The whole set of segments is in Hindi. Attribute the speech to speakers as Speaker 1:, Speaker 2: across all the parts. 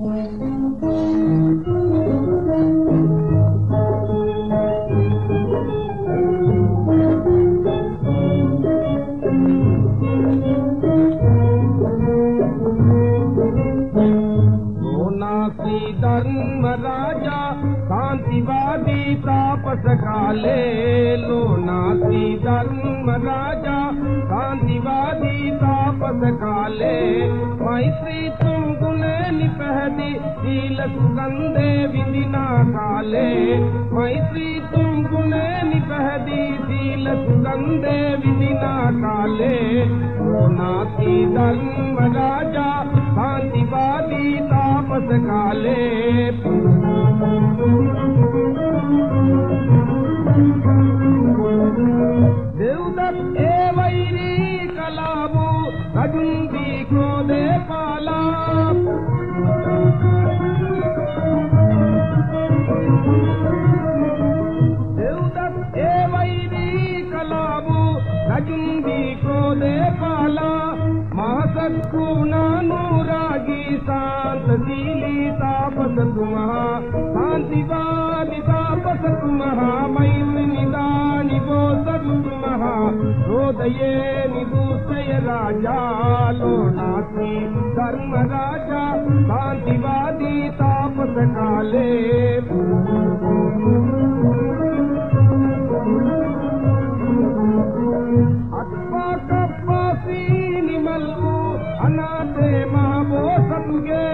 Speaker 1: धर्म राजा शांतिवादी तापस काले लो नासी धर्म राजा शांतिवादी तापस काले मैत्री तुम गुणे निपहदी शील सुगंधे विदिना काले मैत्री तुम गुणे निपहदी शील सुगंधे विदिना काले लो नासी धर्म राजा शांतिवादी तापस काले देवदत्त ए वैरी कलाबू अजुंदी को दे पाला देवदत्त ए वैरी कलाबू अजुंदी को दे पाला महासत्कु नानुरागी शांत शीली तापस तुम्हा शांतिवादी तापस तुम्हा मैत्री निदानी वो सब तुम्हा हृदये निदूषय राजा लो नासी धर्म राजा शांतिवादी तापस काले अक्पा कप्पासी निमलू अनाथे माबो सतुगे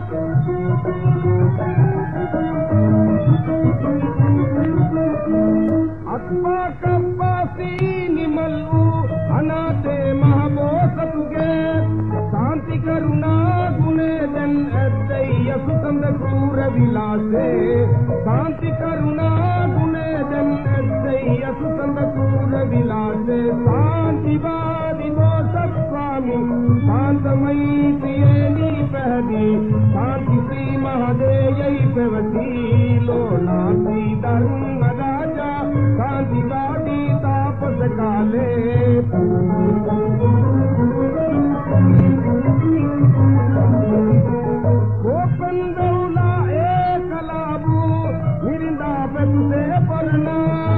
Speaker 1: अक्पा कप्पासी निमलू अनाथे माबो सतुगे शांति करुणा गुणे जन अद्वैय सुखंद क्रूर विलासे शांति करुणा गुणे जन अद्वैय सुखंद क्रूर विलासे शांतिवादी वो सब स्वामी शांतमयी प्रियनी पहदी शांति श्री महादेव पवती लो नासी धर्म राजा शांतिवादी तापस काले गोपंदौला एक लाबू मिरिंदा बदले पढ़ना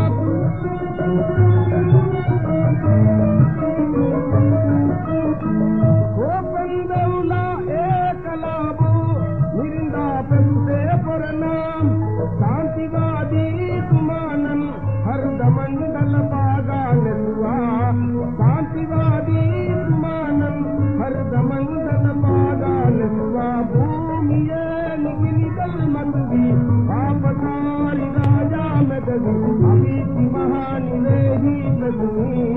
Speaker 1: गोपंदौला एक लाबू मिरिंदा बदले पढ़ना शांतिवादी तुमानन हर दमंडल बागा नरुआ शांतिवादी तुमानन हर दमंडल बागा नरुआ भूमिये निगिनिदल मधुवी पापकारी राजा मदवी अभी महानिवेही मधुवी